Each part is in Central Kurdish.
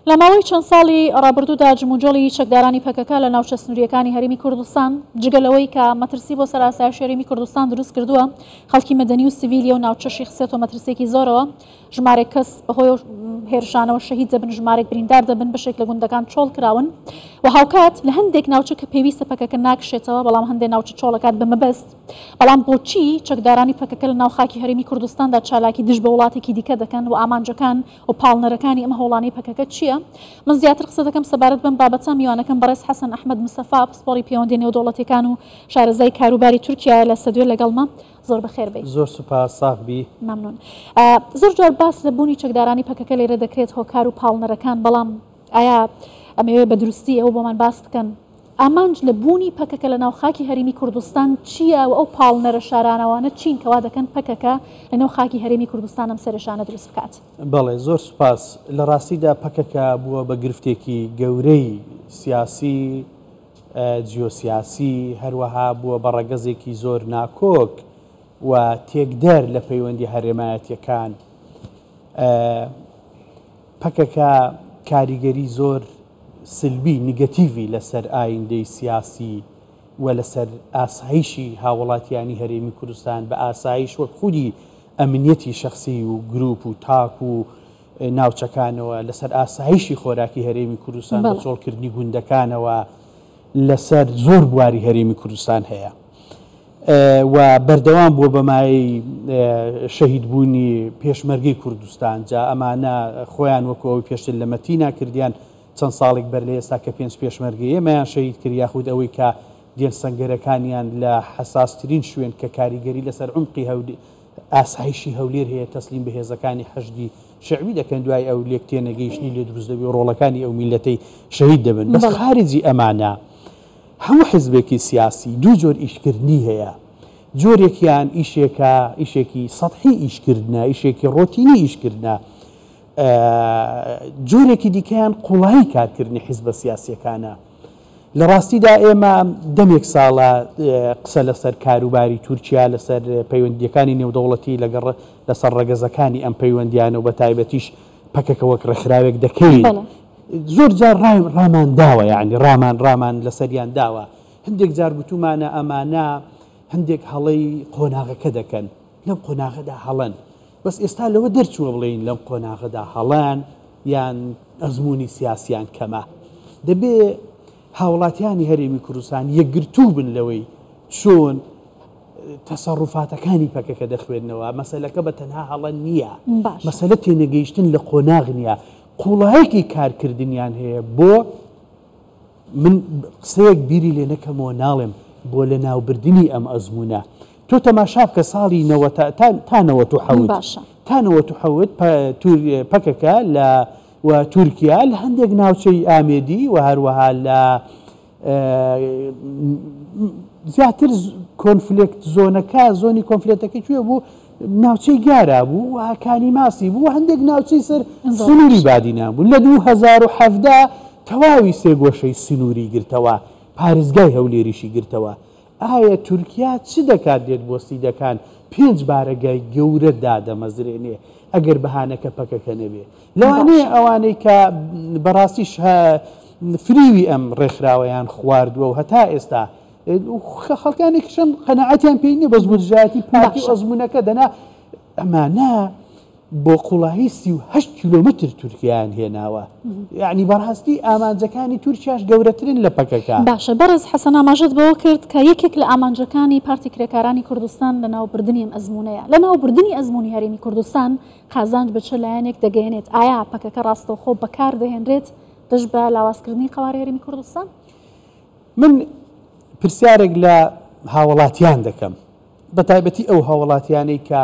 لە ماوەی چەند ساڵی ڕابردوودا جموجۆڵی چەکدارانی پەکەکە لە ناوچە سنووریەکانی هەرێمی کوردستان جگەلەوەی کە مەترسی بۆ سەراسای هەرێمی کوردستان دروست کردووە خەڵکی مەدەنی و سیڤیلی و ناوچەشی خسێتەوە مەترسێکی زۆرەوە ژمارەی کەس بەهۆی هێرشانەوە شەهید دەبن ژمارەی بریندار دەبن بەشێک لە گوندەکان چۆڵ کراون و هاوکات لە هەندێک ناوچە کە پێویستە پەکەکە ناکشێتەوە بەڵام هەندێک ناوچە چۆڵەکات بمەبەست بەڵام بۆچی چەکدارانی پەکەکە لە ناو خاکی هەرێمی کوردستاندا چالاکی دژ بە وڵاتێکی دیکە دەکەن و ئامانجەکان و پاڵنەرەکانی ئەمە هەوڵانەی پەکەکە چییە؟ من زیاتر قسە دەکەم سەبارەت بەم بابەتە میوانەکەم بەڕێز حەسەن ئەحمەد مستەفا پسپۆڕی پەیوەندی نێودەوڵەتیەکان و شارەزای کاروباری تورکیا لە سەدوێ لەگەڵمە زۆر بەخێر بێت. زۆر سوپاس ساغ بی. مەمنون. زۆر جار باس لە بوونی چەکدارانی پەکەکە لێرە دەکرێت هۆکار و پاڵنەرەکان بەڵام ئایا ئەمەوێ بە دروستی ئەوە بۆمان باس بکەن ئامانج لە بوونی پەکەکە لە ناو خاکی هەرێمی کوردستان چییە و ئەو پاڵنەرە شارانەوانە چین کەوا دەکەن پەکەکە لە ناو خاکی هەرێمی کوردستان ئەم سەرشانە دروست بکات؟ بەڵێ زۆر سوپاس. لە ڕاستیدا پەکەکە بووە بە گرفتێکی گەورەی سیاسی جیۆسیاسی هەروەها بووە بە ڕەگەزێکی زۆر ناکۆک و تێکدەر لە پەیوەندی هەرێمایەتیەکان. پەکەکە کاریگەری زۆر سلبی نیگەتیڤی لەسەر ئایندەی سیاسی و لەسەر ئاسایشی هاوڵاتیانی هەرێمی کوردستان بە ئاسایش وەک خودی ئەمنیەتی شخصی و گروپ و تاک و ناوچەکانەوە لەسەر ئاسایشی خۆراکی هەرێمی کوردستان بە چۆڵکردنی گوندەکانەوە لەسەر زۆر بواری هەرێمی کوردستان هەیە و بەردەوام بووە بەمای شەهیدبوونی پێشمەرگەی کوردستان جا ئەمانە خۆیان وەکو ئەوی پێشتر لە مەتینا کردیان چەند ساڵێک بەر لە ئێستا کە پێنج پێشمەرگەی ئێمەیان شەهید کرد یاخود ئەوەی کە دێن سەنگەرەکانیان لە حەساسترین شوێن کە کاریگەری لەسەر عمقی ئاسایشی هەولێر هەیە تەسلیم بە هێزەکانی حەشدی شەعبی دەکەن دوای ئەو لێک تێنەگەیشتنی لێ دروست دەبێ و ڕۆڵەکانی ئەو میلەتەی شەهید دەبن. بەس خارجی ئەمانە هەموو حیزبێکی سیاسی دوو جۆر ئیشکردنی هەیە. جۆرێکیان ئیشێکی سەطحی ئیشکردنە، ئیشێکی ڕۆتینی ئیشکردنە، جۆرێکی دیکەیان قوڵایی کارکردنی حیزبە سیاسیەکانە. لە ڕاستیدا ئێمە دەمێک ساڵە قسە لەسەر کاروباری تورکیا لەسەر پەیوەندیەکانی نێودەوڵەتی لەسەر ڕەگەزەکانی ئەم پەیوەندیانە و بە تایبەتیش پەکەکە وەک ڕێکخراوێک دەکەین. زۆر جار ڕامان داوە، یعنی ڕامان لەسەریان داوە. هەندێک جار گوتومانە ئەمانە هەندێک هەڵەی قۆناغەکە دەکەن، لەم قۆناغەدا هەڵەن. بەس ئێستا لەوە دەرچووە بڵێن لەم قۆناغەدا هەڵان یان ئەزمموی سیاسیان کەمە. دەبێ هاوڵاتیانی هەرێمی کوردستان یەکگرتوو بن لەوەی چۆن تەسەڕوفاتەکانی پەکەکە دەخوێنەوە. مەسەلەکە بە تەنها هەڵەن نییە، مەسەلە تێنەگەیشتن لە قۆناغ نییە، قوڵایەکی کارکردنیان هەیە. بۆ من قسەیەک بیری لێ نەکەمەوە ناڵێم بۆ لە ناوبردننی ئەم ئەزمونە. تۆ تەماشا بکە ساڵی تا 1970 پەکەکە لە تورکیا لە هەندێک ناوچەی ئامێدی و هەروەها لە زیاتر کۆنفلێکت زۆنەکە زۆنی کۆنفلێتەکە کوێ بوو ناوچەی گارا بوو و هەکانی ماسی بوو هەندێک ناوچەی سەر سنووری بادینا بوو. لە 2017 تەواوی سێگۆشەی سنووری گرتەوە، پارێزگای هەولێریشی گرتەوە. ئایا تورکیا چ دەکات دێت بۆ سیدەکان 5 بارەگای گەورە دادەمەزرێنێ ئەگەر بەهانەکە پەکەکە نەبێ؟ لەوانەیە ئەوانەی کە بەڕاستیش فریوی ئەم ڕێکخراوەیان خواردووە و هەتا ئێستا خەڵکانێکیشن قەنەعەتیان پێی نییە بەس بۆ دژایەتی پارتی ئەزمونەکە دەنا ئەمانە بۆ قوڵایی 38 کیلۆمتر تورکیایان هێناوە. یعنی بەڕاستی ئامانجەکانی تورکیاش گەورەترین لە پەکەکە. باشە بەڕێز حەسەن ئاماژەت بەوە کرد کە یەکێک لە ئامانجەکانی پارتی کرێکارانی کوردستان لە ناوبردننی ئەم ئەزمونەیە. لە ناوبردننی ئەزمموی هەرێمی کوردستان قازانج بە چ لایەنێک دەگەێنێت؟ ئایا پەکەکە ڕاستەوخۆ بەکار دەهێنرێت دژ بە لاوازکردنی قەواری هەرێمی کوردستان؟ من پرسیارێک لە هاوڵاتیان دەکەم، بە تایبەتی ئەو هاوڵاتیانەی کە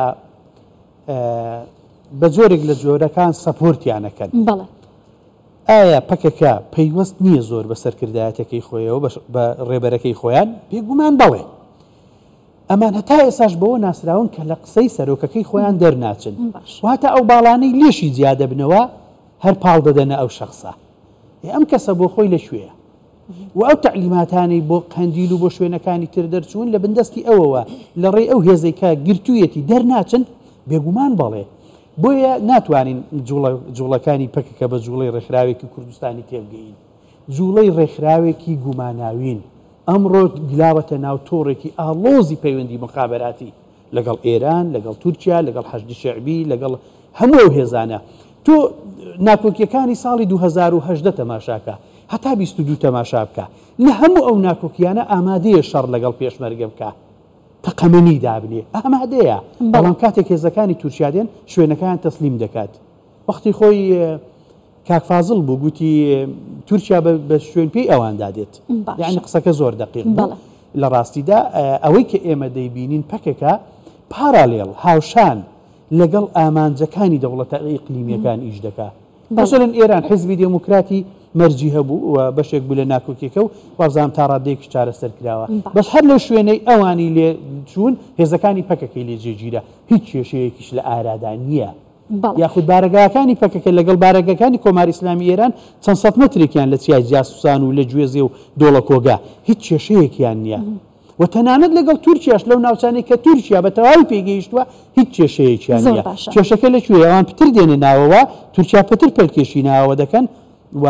بە جۆرێک لە جۆرەکان سەپۆرتیانەکەن. بەڵێ ئایا پەکەکە پەیوەست نییە زۆر بە سەرکردایەتەکەی خۆیەوە بە ڕێبەرەکەی خۆیان؟ بێگومان بەڵێ. ئەمان هەتا ئێساش بەوە ناسراون کە لە قسەی سەرۆکەکەی خۆیان دەرناچن، واتە ئەو باڵانەی لێشی جیادە بنەوە هەر پاڵ دەدەنە ئەو شەخصە. ئەم کەسە بۆ خۆی لەکوێیە و ئەو تعلیماتانەی بۆ قەندیل و بۆ شوێنەکانی تر دەرچوون لە بندەستی ئەوەوە لە ڕێی ئەو هێزەی کە گرتوویەتی دەرناچن. بێگومان بەڵێ بۆیە ناتوانین جوڵەکانی پەکەکە بە جوڵەی ڕێکخراوێکی کوردستانی تێبگەین. جوڵەی ڕێکخراوێکی گوماناوین ئەمڕۆ گلاوەتە ناو تۆڕێکی ئاڵۆزی پەیوەندی مخابەراتی لەگەڵ ئێران، لەگەڵ تورکیا، لەگەڵ حەشدی شەعبی، لەگەڵ هەموو هێزانە. تۆ ناکۆکیەکانی ساڵی 2018 تەماشاکە هەتا 22 تەماشا بکە، لە هەموو ئەو ناکۆکیانە ئامادەیە شەڕ لەگەڵ پێشمەرگە بکە، تەقەمەنی دابنێ، ئامادەیە. بەڵام کاتێک هێزەکانی تورکیا دێن شوێنەکان تەسلیم دەکات. وەختی خۆی کاک فازڵ بوو گوتی تورکیا بە شوێن پێی ئەواندا دێت، یعنی قسەکە زۆر دەقیق بوو. لە ڕاستیدا ئەوەی کە ئێمە دەیبینین پەکەکە پارالێڵ هاوشان لەگەڵ ئامانجەکانی دەوڵەتە ئیقلیمیەکان ئیش دەکات. مەسەڵەن ئێران حیزبی دموکراتی مەرجی هەبوو و بەشێک بوو لە ناکۆکیەکە و وازام تا ڕادەیەکی چارەسەر کراوە. بەس هەر لە شوێنەی ئەوانی لێ چوون هێزەکانی پەکەکەی لێ جێگیرە، هیچ کێشەیەکیش لە ئارادا نییە. یاخود بارەگاکانی پەکەکە لەگەڵ بارەگەکانی کۆماری ئیسلامی ئێران چەند سەد مەترێکیان لە چیای جاسوسان و لە گوێزێ و دۆڵە کۆگا هیچ کێشەیەکیان نییە. و تەنانەت لەگەڵ تورکیاش لەو ناوچانەی کە تورکیا بە تەواوی پێگەیشتووە هیچ کێشەیەکیان نییە. کێشەکە لەکوێ ئەوان پتر دێنە ناوەوە، تورکیا پتر پەرکێشی ناوە دەکەن و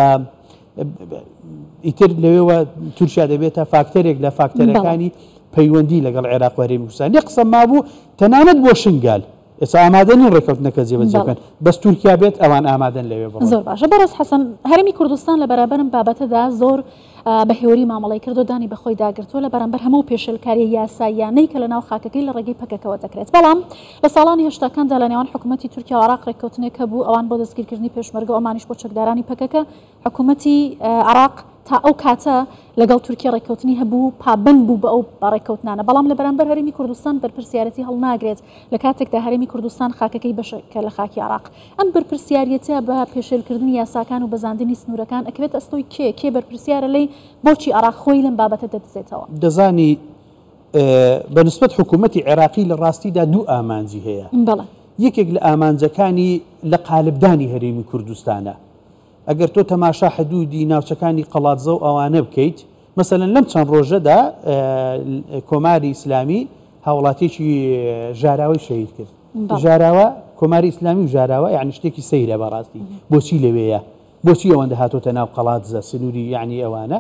ئیتر لەوێەوە تورکیا دەبێتە فاکتەرێک لە فاکتەرەکانی پەیوەندی لەگەڵ عێراق و هەرێمی کوردستان. قسە مابوو تەنانەت بۆ شنگال ئێستا ئامادەنی ڕێکەوتنەکە جێبەجێکەن، بەس تورکیا بێت ئەوان ئامادەن لەوێ بڕۆن. زۆر باشە. بەڕێز حەسەن، هەرێمی کوردستان لە بەرامبەرم بابەتەدا زۆر بە هێوری مامەڵی کردو دانی بەخۆی داگرتووە لە بەرامبەر هەموو پێشێلکاری یاساییانەی کە لە ناو خاکەکەی لە ڕێگەی پەکەکەوە دەکرێت. بەڵام لە ساڵانی هێشتاکاندا لە نێوان حکوومەتی تورکیا و عێراق ڕێککەوتنێک هەبوو ئەوان بۆ دەستگیرکردنی پێشمەرگە و ئەمانیش بۆ چەکدارانی پەکەکە. حکوومەتی عێراق تا ئەو کاتە لەگەڵ تورکیا ڕێککەوتنی هەبوو پابند بوو بە ئەو ڕێککەوتنانە، بەڵام لە بەرامبەر هەرێمی کوردستان بەرپرسیارەتی هەڵناگرێت لە کاتێکدا هەرێمی کوردستان خاکەکەی بەشەکە لە خاکی عێراق. ئەم بەرپرسیارەتە بە پێشێلکردنی یاساکان و بەزاندنی سنوورەکان ئەکەوێت ئەستۆی کێ بەرپرسیارە لەی بۆچی عێراق خۆی لەم بابەتە دەدزێتەوە؟ دەزانی بەنسبەت حکوومەتی عێراقی لە ڕاستیدا دوو ئامانجی هەیە. یەکێک لە ئامانجەکانی لە قالبدانی هەرێمی کوردستانە. ئەگەر تۆ تەماشا حدودی ناوچەکانی قەڵاتزە و ئەوانە بکەیت، مەسەلەن لەم چەند ڕۆژەدا کۆماری ئیسلامی هاوڵاتێکی ژاراوی شەهید کرد. ژاراوە کۆماری ئیسلامی و ژاراوە یعنی شتێکی سەیرە بەڕاستی. بۆچی لەوەیە؟ بۆچی ئەوەندە هاتۆتە ناو قەڵاتزە سنووری یعنی ئەوانە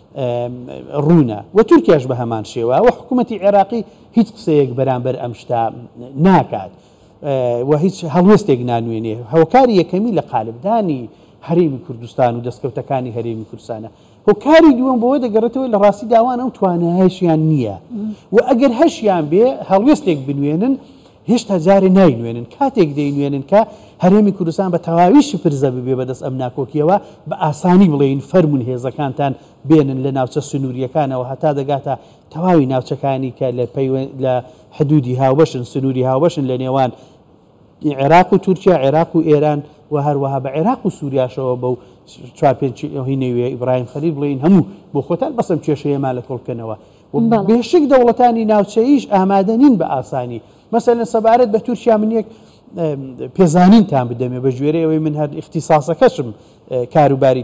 ڕوونە و تورکیاش بە هەمان شێوە و حکوومەتی عێراقی هیچ قسەیەک بەرامبەر ئەم شتا ناکات و هیچ هەڵوێستێک نانوێنێ. هەوکاری یەکەمی لە قالبدانی هەرێمی کوردستان و دەستکەوتەکانی هەرێمی کوردستانە. هۆکاری دووەم بۆەوە دەگەڕێتەوە لە ڕاستی داوانە و توانایشیان نییە و ئەگەر هەشیان بێ هەڵوێستێک بنوێنن هێشتا جارێ ناینوێنن. کاتێک دەینوێنن کە هەرێمی کوردستان بە تەواوی شپرزە ببێ بەدەست ئەم ناکۆکیەوە بە ئاسانی بڵێن فەرمون هێزەکانتان بێنن لە ناوچە سنووریەکانەوە هەتا دەگاتە تەواوی ناوچەکانی کە لە حدودی هاوبەشن سنووری هاوبەشن لە نێوان عێراق و تورکیا، عێراق و ئێران و هەروەها بە عێراق و سووریاشەوە بەو 4-5 نەوێ ئیبراهیم خەلیل بڵین هەموو بۆ خۆتان بەسم کێشەیەمان لە کۆڵکەنەوە. بێشک دەوڵەتانی ناوچەیش ئامادە نین بە ئاسانی. مەسەلەن سەبارەت بە تورکیا من یەک پێزانینتان بدەمێ بە ژێرەی ئەوەی من هەر اختصاسەکەشم کاروباری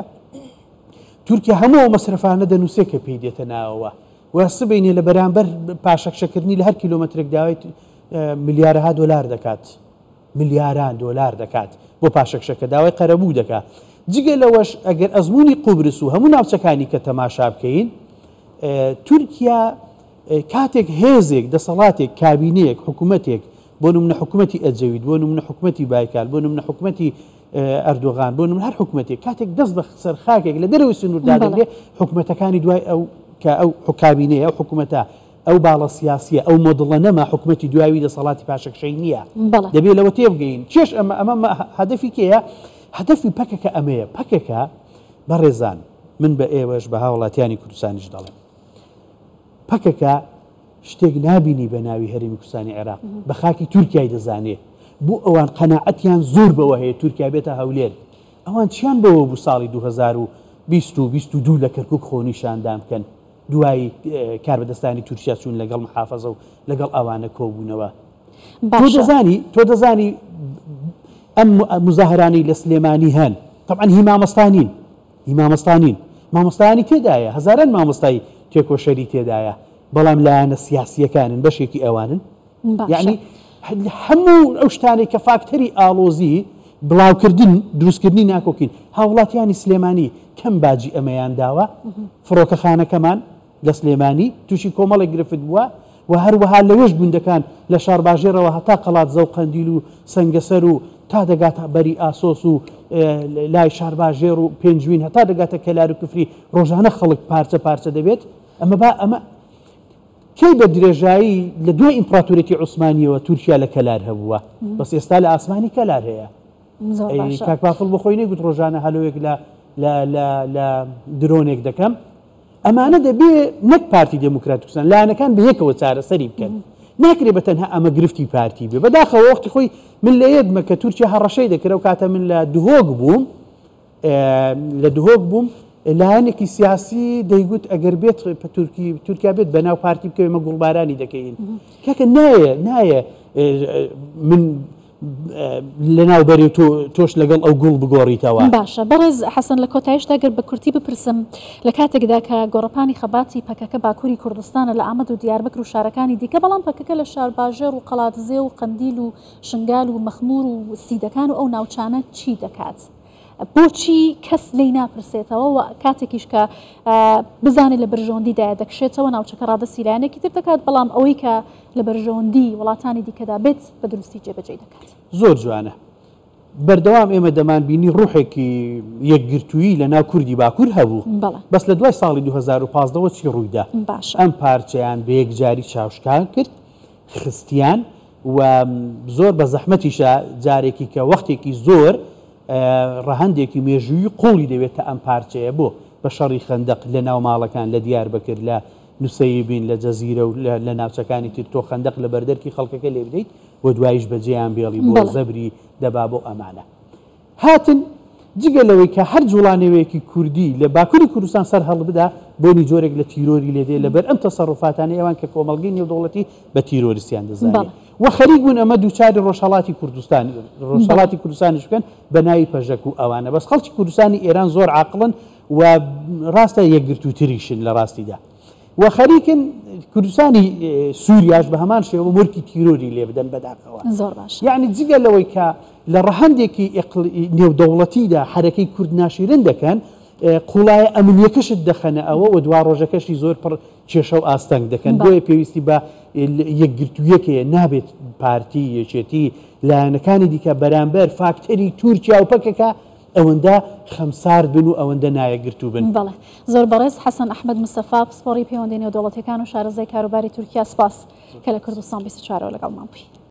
تورکیا هەموو ئەو مەسرفانە دەنووسێ کە پێی دێتە ناوەوە و سبینێ لە بەرامبەر پاشەکشەکردنی لە هەر کیلۆمەترێک داوای ملیارەها دۆلار دەکات، ملیاران دۆلار دەکات بۆ پاشەکشەکە داوای قەرەبوو دەکات. جگە لەوەش ئەگەر ئەزمموی قوبرس و هەموو ناوچەکانی کە تەماشا بکەین، تورکیا کاتێک هێزێک دەسەڵاتێک کابینەیەک حکوومەتێک بۆ نمونە حکوومەتی ئەجەوید، بۆ نمونە حکوومەتی بایکال، بۆ نمونە حکوومەتی ئەردۆغان، بۆ نمونە هەر حکوومەتێک کاتێک دەست بە سەرخاکێک لە دەرەوەی سنووردا دەبێت حکوومەتەکانی دوای ئەو کە ئەو کابینەیە ئەو حکوومەتە ئەو باڵە سیاسیە ئەو مۆدڵە نەما حکوومەتی دواوی دەسەڵاتی پاشەکشەی نییە. دەبێت لەوە تێبگەین چێش ئەمە هەدەفی کێیە؟ هەدەفی پەکەکە ئەمەیە. پەکەکە بەڕێزان من بە ئێوەش بە هاوڵاتیانی کوردستانیش دەڵێم، پەکەکە شتێک نابینی بە ناوی هەرێمی کوردستانی عێراق بە خاکی تورکیای دەزانێ. بۆ ئەوان قەناعەتیان زۆر بەوە هەیە تورکیا بێتە هەولێر. ئەوان چیان بەوە بوو ساڵی 2022 لە کەرکووک خۆنیشاندان بکەن دوای کاربەدەستانی تورکیا چوون لەگەڵ محافەزە و لەگەڵ ئەوانە کۆبوونەوە. تۆ دەزانی ئەم مزاهرانی لە سلێمانی هەن طبعاً هی مامۆستانی تێدایە، هەزاران مامۆستای تێکۆشەری تێدایە، بەڵام لایەنە سیاسیەکانن بەشێکی ئەوانن. یعنی هەموو ئەو شتانەی کە فاکتەری ئالۆزی بڵاوکردن دروستکردنی ناکۆکین هاوڵاتیانی سلێمانی کەم باجی ئەمەیان داوە فڕۆکەخانەکەمان لە سلێمانی تووشی کۆمەڵێک گرفت بووە و هەروەها لەوەش گوندەکان لە شارباژێرەوە هەتا قەڵات زەو قەندیل و سەنگەسەر و تا دەگاتە بەری ئاسۆس و لای شارباژێر و پێنجوین هەتا دەگاتە کەلار و کفری ڕۆژانە خەڵک پارچە پارچە دەبێت ئەمە کەی بە درێژایی لە دوای ئیمپراتۆریەتی عوسمانیەوە تورکیا لە کەلار هەبووە بەس ئێستا لە ئاسمانی کەلار هەیە کاک بافڵ بخۆی نەیگوت ڕۆژانە هەلوەیەک لە درۆنێک دەکەم ئەمانە دەبێ نەک پارتی دموکرات کوردستان لایەنەکان بە یەکەوە چارەسەری بکەن ناکرێت بە تەنها ئەمە گرفتی پارتی بێ بەداخەوە وەختی خۆی من لە یەدمە کە تورکیا هەڕەشەی دەکرێت و کاتە من لە دهۆک بووم لایەنێکی سیاسی دەیگوت ئەگەر بێت تورکیا بێت بەناو پارتی بکەوێ مە گوڵبارانی دەکەین کاکە نایە من لەناو بەری تۆش لەگەڵ ئەو گوڵ بگۆڕیتەوە باشە بەڕێز حەسەن لە کۆتایشدا گەر بە کورتی بپرسم لە کاتێکدا کە گۆڕەپانی خەباتی پەکەکە باکووری کوردستانە لە ئامەد و دیاربکر و شارەکانی دیکە بەڵام پەکەکە لە شارباژێر و قەڵاتزێ و قەندیل و شنگال و مەخمور و سیدەکان و ئەو ناوچانە چی دەکات؟ بۆچی کەس لی ناپرسێتەوە و کاتێکیش کە بزانێت لە بەرژەوەندیدایە دەکشێتەوە ناوچەکە ڕادەسی لایەنێکی تر دەکات بەڵام ئەوەی کە لە بەرژەوەندی وڵاتانی دیکەدا بێت بە دروستی جێبەجێ دەکات زۆر جوانە بەردەوام ئێمە دەمانبینی ڕوحێکی یەکگرتووی لە ناو کوردی باکوور هەبوو بەس لە دوای ساڵی 2015ەوە چی ڕوویدا ئەم پارچەیان بە یەکجاری چاوشکان کرد خستیان و زۆر بە زەحمەتیشە جارێکی کە وەختێکی زۆر ڕەهەندێکی مێژووی قوڵی دەوێتە ئەم پارچەیە بۆ بە شەڕی خەندەق لە ناو ماڵەکان لە دیاربەکر لە نووسەیبین لە جەزیرە و لە ناوچەکانی تر تۆ خەندەق لە بەردەرکی خەڵکەکە لێ بدەیت بۆ دوایش بەجێیان بێڵی بۆ زەبری دەبا بۆ ئەمانە هاتن جگە لەوەی کە هەر جوڵانەوەیەکی کوردی لە باکووری کوردستان سەر هەڵ بدا بۆنی جۆرێک لە تیرۆری لێدێ لەبەر ئەم تەسەڕوفاتانە ئەوان کە کۆمەڵگەی نێودەوڵەتی بە تیرۆریستیان دەزانێت و خەریک بوون ئەمە دووچاری ڕۆژهەڵاتی کوردستانیش بکەن بە ناوی پەژەک و ئەوانە بەس خەڵکی کوردستانی ئێران زۆر عاقڵن و ڕاستە یەکگرتووتریشن لە ڕاستیدا و خەریکن کوردستانی سووریاش بە هەمان شێوە مورکی تیرۆری لێ بدەن بەداخەوە زۆر باش یعنی جگە لەوەی کە لە ڕەهەندێکی نێودەوڵەتیدا حرەکەی کورد ناشرین دەکەن قوڵای ئەمنیەکەشت دەخەنە ئەوە و دوا ڕۆژەکەشی زۆر پڕ کێشە و ئاستەنگ دەکەن بۆیە پێویستی بە یەکگرتوویەکەیە نابێت پارتی یەکێتی لایەنەکانی دیکە بەرامبەر فاکتەری تورکیا و پەکەکە ئەوەندە خەمسار بن و ئەوەندە نایەگرتو بن بەڵێ زۆر بەڕێز حەسەن ئەحمەد مستەفا پسپۆڕی پەیوەندی نێودەوڵەتیەکان و شارەزای کاروباری تورکیا سپاس کە لە کوردستان 24 لەگەڵمان بووی.